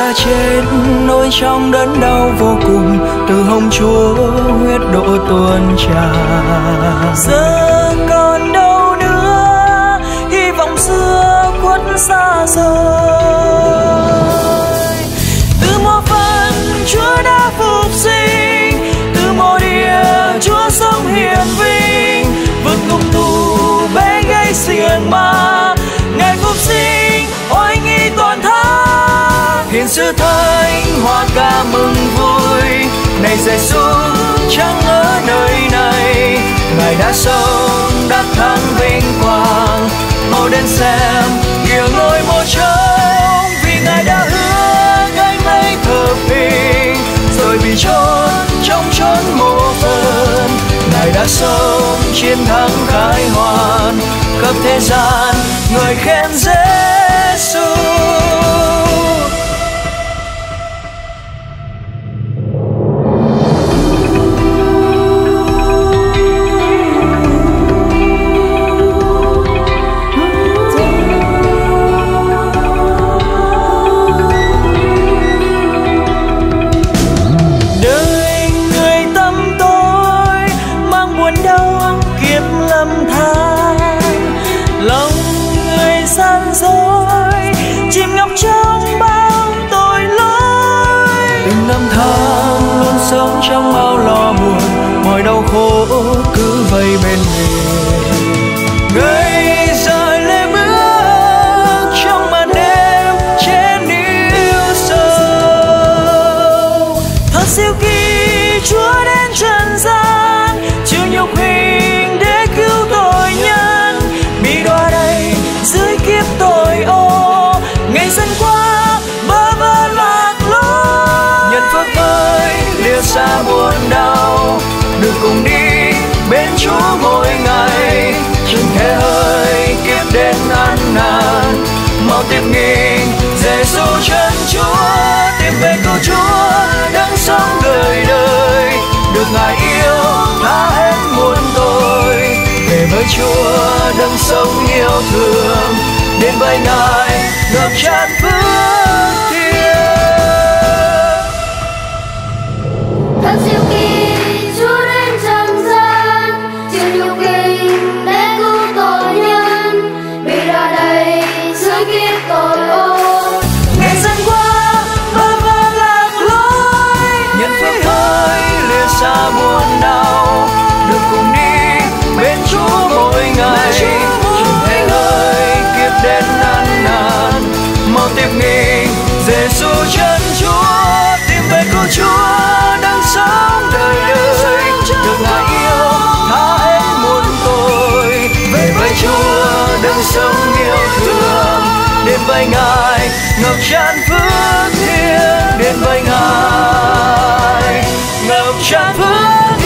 ta chết nỗi trong đớn đau vô cùng, từ hồng chúa huyết đổ tuôn tràn. Giờ còn đâu nữa, hy vọng xưa khuất xa rời. Từ mộ phần Chúa đã phục sinh, từ mộ địa Chúa sống hiển vinh, vượt ngục tù bế gây xiềng ma, ngày phục sinh oai nghi toàn thắng. Hiện sự thánh hoa ca mừng vui, này Giêsu chẳng ở nơi này, Ngài đã sống đã thắng vinh quang. Mau đến xem kìa ngôi mộ trống, vì Ngài đã hứa gánh lấy thờ bình, rồi bị chôn trong chốn mộ phần. Ngài đã sống chiến thắng khai hoàn, khắp thế gian người khen Giêsu. Chìm ngập trong bao tội lỗi, từng năm tháng luôn sống trong bao lo buồn, mọi đau khổ cứ vây bên mình. Người rời lê bước trong màn đêm trên yêu sầu, thật siêu kỳ Chúa đến trần gian, chịu nhục hình để cứu tội nhân, bị đọa đầy dưới kiếp tội ô. Ngày dần qua bơ vơ lạc lối, nhận phước mới lìa xa buồn đau, được cùng đi bên Chúa mỗi ngày. Chẳng thể hơi kiếp đến ăn nàn, mau tiếp nghinh Giêsu chân Chúa, tìm về cứu Chúa đang sống đời đời, được Ngài yêu tha hết muôn tội. Về với Chúa đang sống yêu thương, đến với Ngài ngập tràn phước thiêng. Thật siêu kỳ Chúa đến trần gian, chịu nhục hình để cứu tội nhân, bị đọa đầy dưới kiếp tội ô. Ngày dần qua bơ vơ lạc lối, nhận phước mới lìa xa buồn đau, được cùng đi bên Chúa mỗi ngày. Chẳng thể hơi kiếp đến ăn nàn, mau tiếp nghinh Giêsu chân Chúa, tìm về cứu Chúa đang sống đời đời, được Ngài yêu tha hết muôn tội. Về với Chúa đang sống yêu thương, đến với Ngài ngập tràn phước thiêng, đến với Ngài ngập tràn phước